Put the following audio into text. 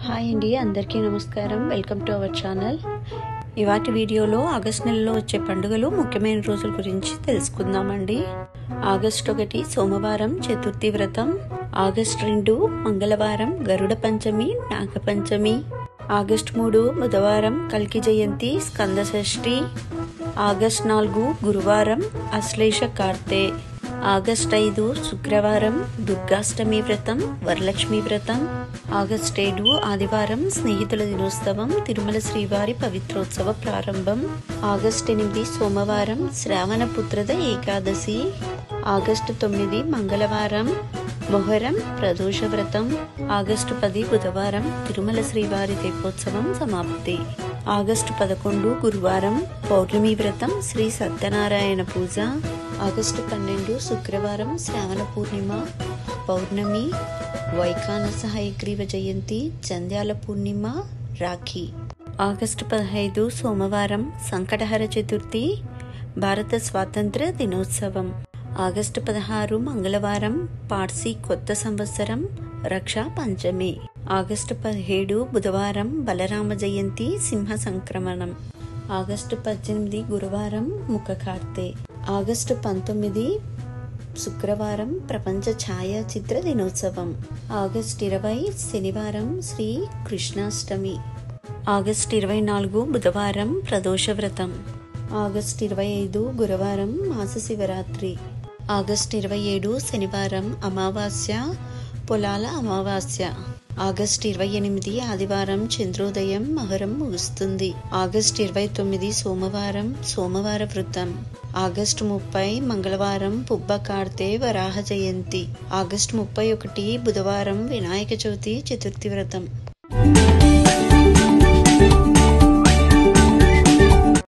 Hi అండి, అందరికీ నమస్కారం. Welcome to our channel. ఇవాటి వీడియోలో ఆగస్ట్ నెలలో వచ్చే పండుగలు ముఖ్యమైన రోజుల గురించి తెలుసుకుందామండి. ఆగస్ట్ 1 సోమవారం చతుర్థి వ్రతం, ఆగస్ట్ 2 మంగళవారం గరుడ పంచమి నాగపంచమి, ఆగస్ట్ 3 బుధవారం కల్కి జయంతి స్కంద షష్ఠి, ఆగస్ట్ 4 గురువారం అశ్లేష కార్తె, ఆగస్ట్ 5 శుక్రవారం దుర్గాష్టమి వ్రతం వరలక్ష్మి వ్రతం, ఆగస్ట్ 7 ఆదివారం స్నేహితుల దినోత్సవం తిరుమల శ్రీవారి పవిత్రోత్సవ ప్రారంభం, ఆగస్ట్ 8 సోమవారం శ్రావణ పుత్రద ఏకాదశి, ఆగస్ట్ 9 మంగళవారం మొహరం ప్రదోష వ్రతం, ఆగస్టు 10 బుధవారం తిరుమల శ్రీవారి దీపోత్సవం సమాప్తి, ఆగస్టు 11 గురువారం పౌర్ణమి వ్రతం శ్రీ సత్యనారాయణ పూజ, ఆగస్టు 12 శుక్రవారం శ్రావణ పూర్ణిమ పౌర్ణమి, వైఖానస హయగ్రీవ జయంతి జంధ్యాల పూర్ణిమ రాఖీ, ఆగస్టు 15 సోమవారం సంకటహర చతుర్థి భారత స్వాతంత్ర దినోత్సవం, ఆగస్టు 16 మంగళవారం పార్సీ కొత్త సంవత్సరం రక్షా పంచమి, ఆగస్టు 17 బుధవారం బలరామ జయంతి సింహ సంక్రమణం, ఆగస్టు 18 గురువారం ముఖ కార్తె, ఆగస్టు 19 శుక్రవారం ప్రపంచ ఛాయాచిత్ర దినోత్సవం, ఆగస్టు 20 శనివారం శ్రీ కృష్ణాష్టమి, ఆగస్టు 24 బుధవారం ప్రదోష వ్రతం, ఆగస్టు 25 గురువారం మాస శివరాత్రి, ఆగస్టు 27 శనివారం అమావాస్య పొలాల అమావాస్య, ఆగస్టు 28 ఆదివారం చంద్రోదయం మహరం ముగుస్తుంది, ఆగస్టు 29 సోమవారం సోమవార వ్రతం, ఆగస్టు 30 మంగళవారం పుబ్బ కార్తె వరాహ జయంతి, ఆగస్టు 31 బుధవారం వినాయక చవితి చతుర్థి వ్రతం.